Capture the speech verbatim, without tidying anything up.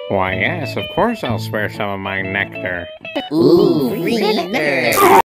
Why, yes, of course I'll spare some of my nectar. Ooh, free nectar.